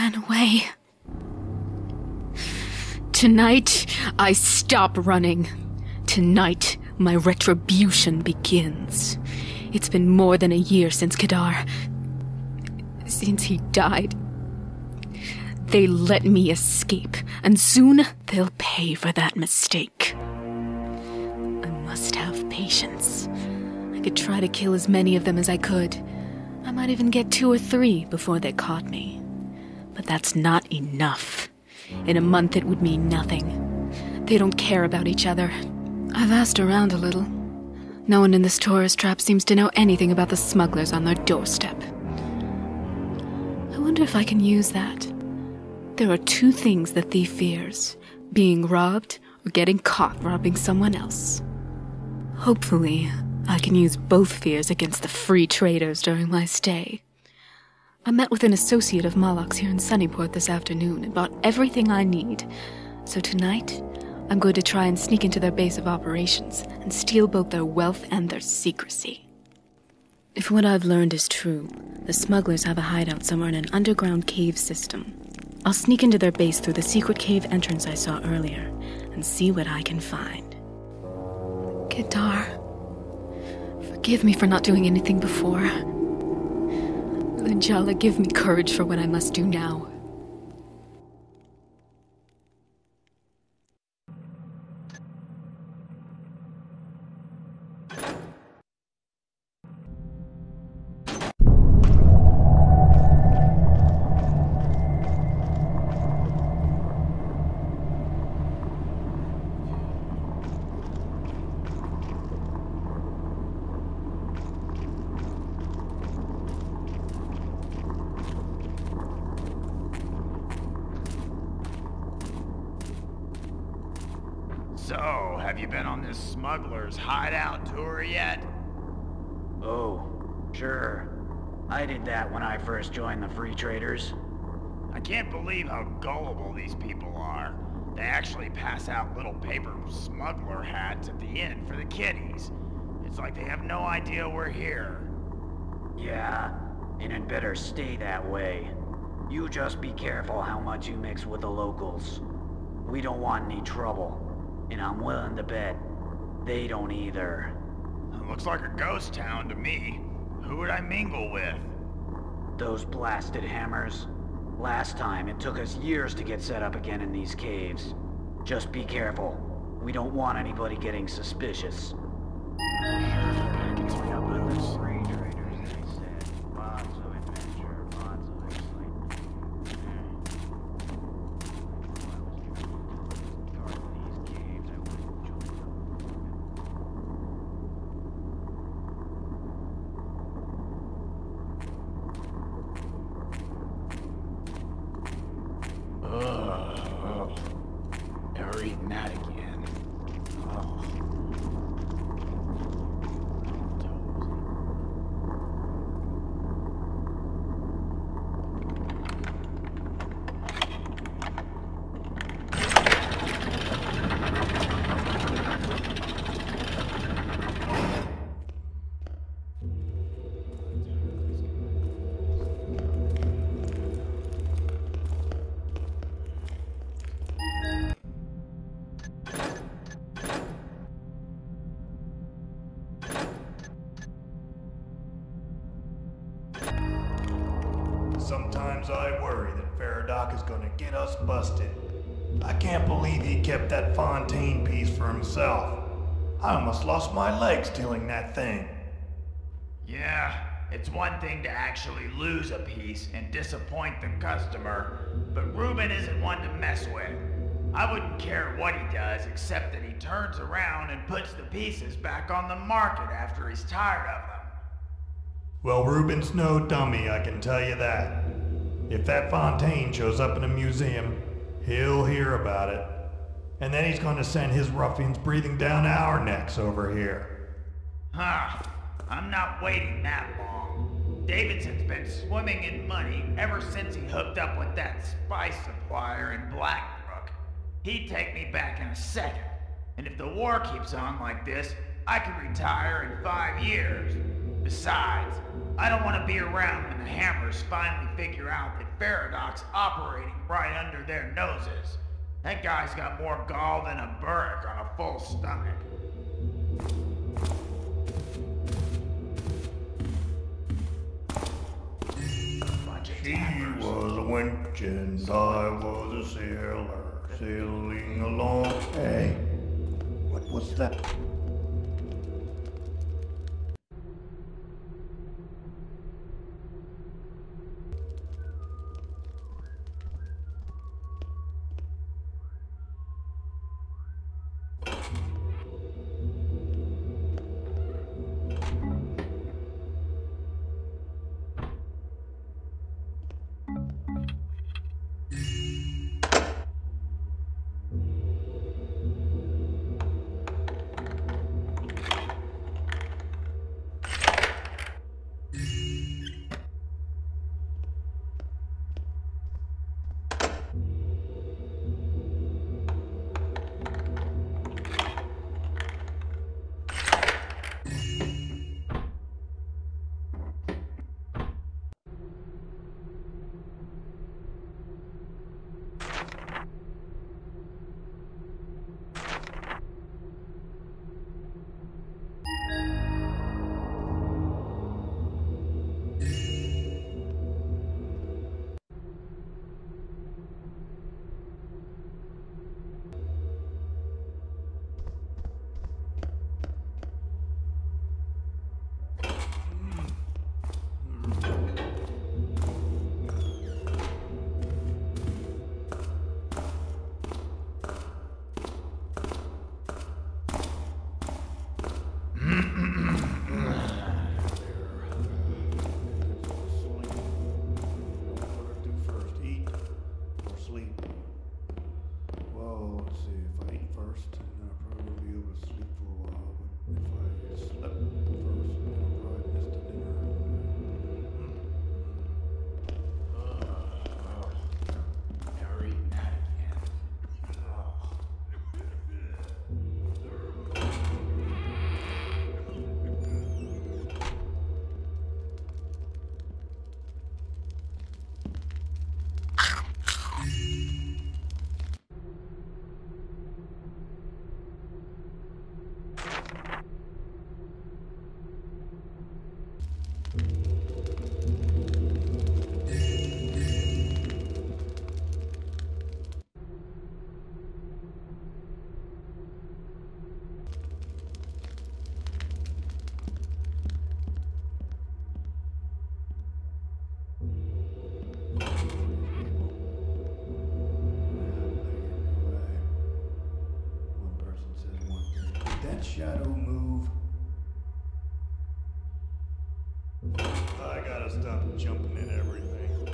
ran away. Tonight, I stop running. Tonight, my retribution begins. It's been more than a year since Kadar... since he died. They let me escape, and soon they'll pay for that mistake. I must have patience. I could try to kill as many of them as I could. I might even get 2 or 3 before they caught me. But that's not enough. In a month it would mean nothing. They don't care about each other. I've asked around a little. No one in this tourist trap seems to know anything about the smugglers on their doorstep. I wonder if I can use that. There are 2 things the thief fears: being robbed or getting caught robbing someone else. Hopefully, I can use both fears against the free traders during my stay. I met with an associate of Malak's here in Sunnyport this afternoon and bought everything I need. So tonight, I'm going to try and sneak into their base of operations and steal both their wealth and their secrecy. If what I've learned is true, the smugglers have a hideout somewhere in an underground cave system. I'll sneak into their base through the secret cave entrance I saw earlier and see what I can find. Kedar, forgive me for not doing anything before. Linjala, give me courage for what I must do now. So, have you been on this smuggler's hideout tour yet? Oh, sure. I did that when I first joined the Free Traders. I can't believe how gullible these people are. They actually pass out little paper smuggler hats at the inn for the kiddies. It's like they have no idea we're here. Yeah, and it better stay that way. You just be careful how much you mix with the locals. We don't want any trouble. And I'm willing to bet they don't either. It looks like a ghost town to me. Who would I mingle with? Those blasted hammers. Last time, it took us years to get set up again in these caves. Just be careful. We don't want anybody getting suspicious. Free traders, they said. Lots of adventure, lots of excitement. Never eaten that again. Oh. Sometimes I worry that Faradoc is gonna get us busted. I can't believe he kept that Fontaine piece for himself. I almost lost my leg stealing that thing. Yeah, it's one thing to actually lose a piece and disappoint the customer, but Reuben isn't one to mess with. I wouldn't care what he does except that he turns around and puts the pieces back on the market after he's tired of them. Well, Reuben's no dummy, I can tell you that. If that Fontaine shows up in a museum, he'll hear about it. And then he's gonna send his ruffians breathing down our necks over here. Huh. I'm not waiting that long. Davidson's been swimming in money ever since he hooked up with that spice supplier in Blackbrook. He'd take me back in a second. And if the war keeps on like this, I could retire in 5 years. Besides, I don't want to be around when the Hammers finally figure out that Faradoc's operating right under their noses. That guy's got more gall than a burrick on a full stomach. She was a wench and I was a sailor, sailing along. Hey, what was that? Shadow move. I gotta stop jumping in everything.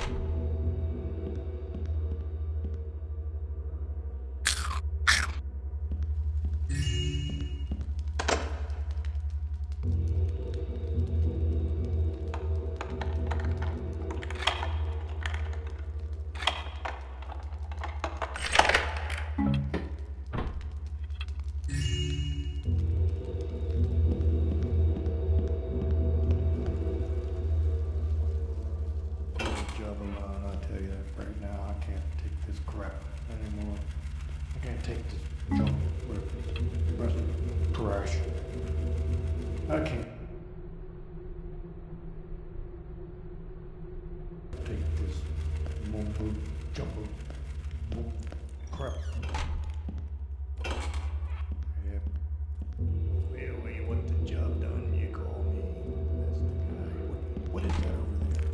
I can't take this mumbo jumbo crap. Yep. Well, when you want the job done, you call me. That's the guy. What is that over there?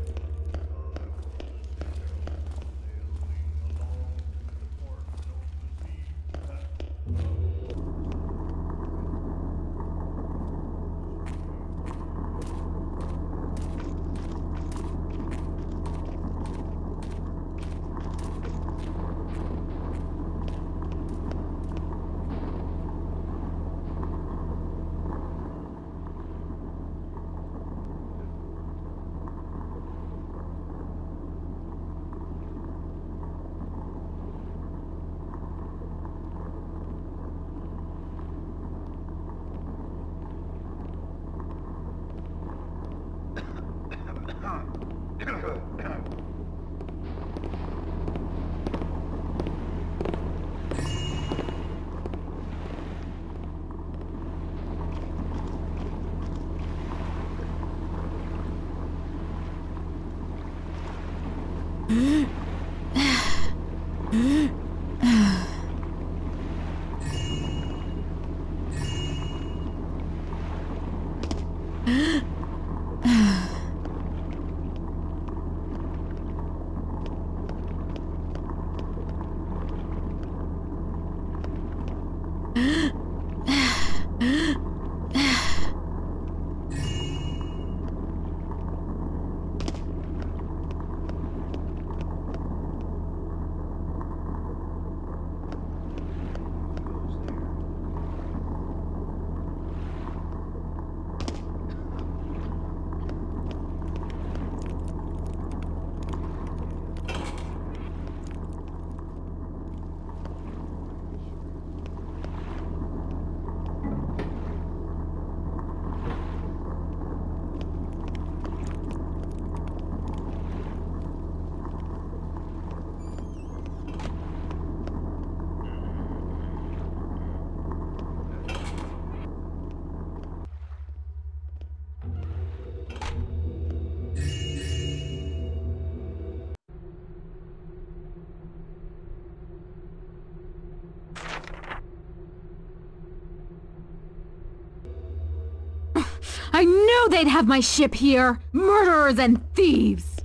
I knew they'd have my ship here! Murderers and thieves!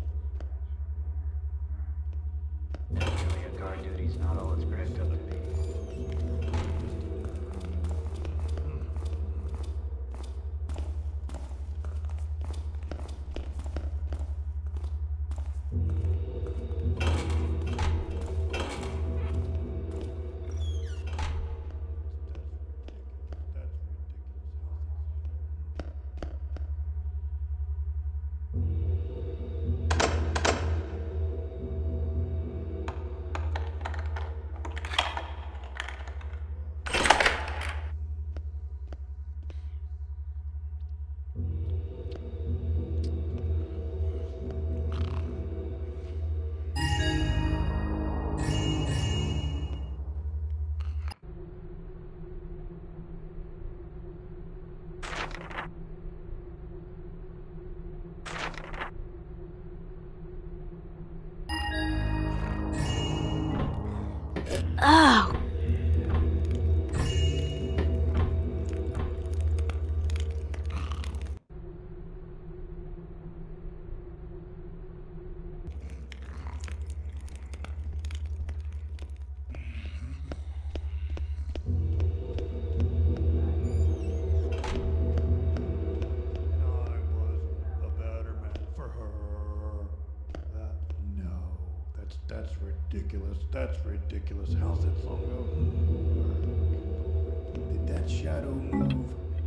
Guard duty's not all it's cracked up to be. Oh! That's ridiculous. That's ridiculous. How's that song go? Did that shadow move?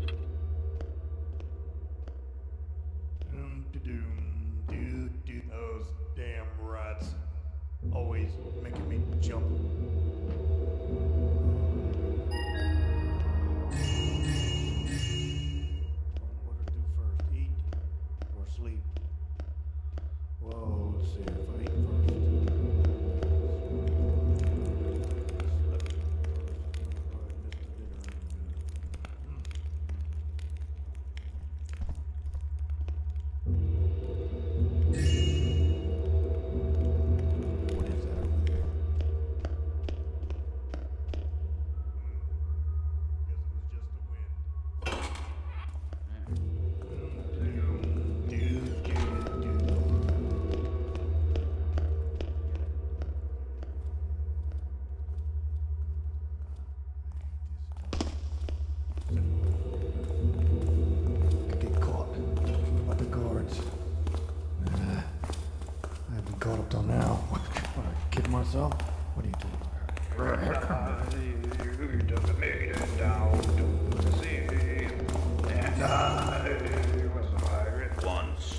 Those damn rats. Always making me jump. What to do first? Eat or sleep? Whoa, let's see if I eat first. Caught up till now. What, I kid myself? What are you doing? You just made it down to the sea, and I was a pirate once.